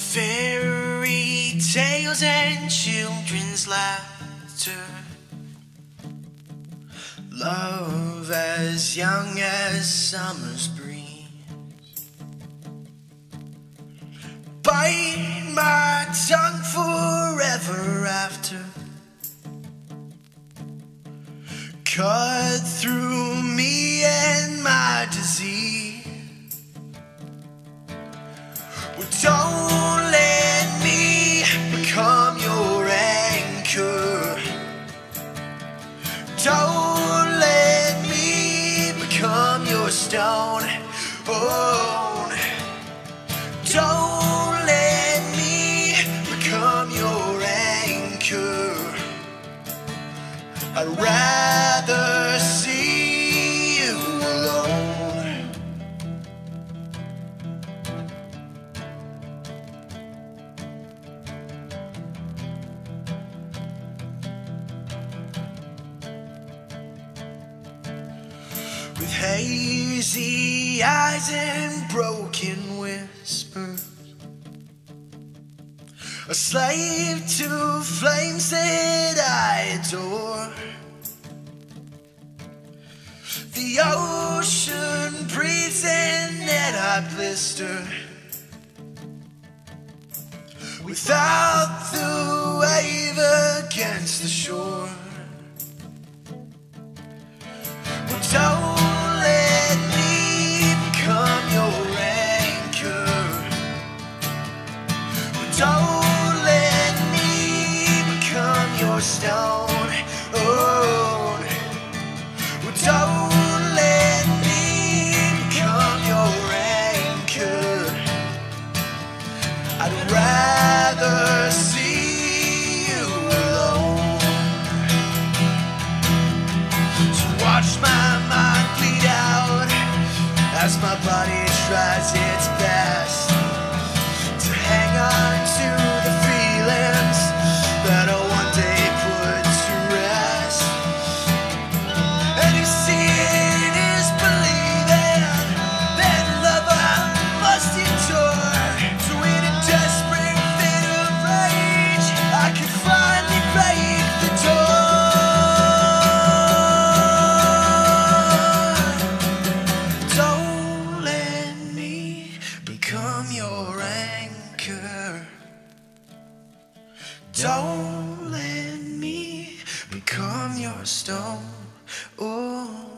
Fairy tales and children's laughter, love as young as summer's breeze. Bite my tongue forever after, cut through me and my disease. Well, don't let me become your anchor. Don't let me become your stone. Oh, don't let me become your anchor. I'd rather see you alone. With hazy eyes and broken whispers, a slave to flames that I adore. The ocean breathes and that I blister, without the wave against the shore. Well, don't let me become your anchor. Well, don't let me become your stone. Oh, well, don't let me become your anchor. I'd rather see you alone. So watch my mind bleed out as my body tries its best to hang on to the feelings that I'll one day put to rest. And you see, it is believing that love I must endure. So in a desperate fit of rage, I could finally break the door. Don't let me become your anchor. Don't let me become your stone. Oh.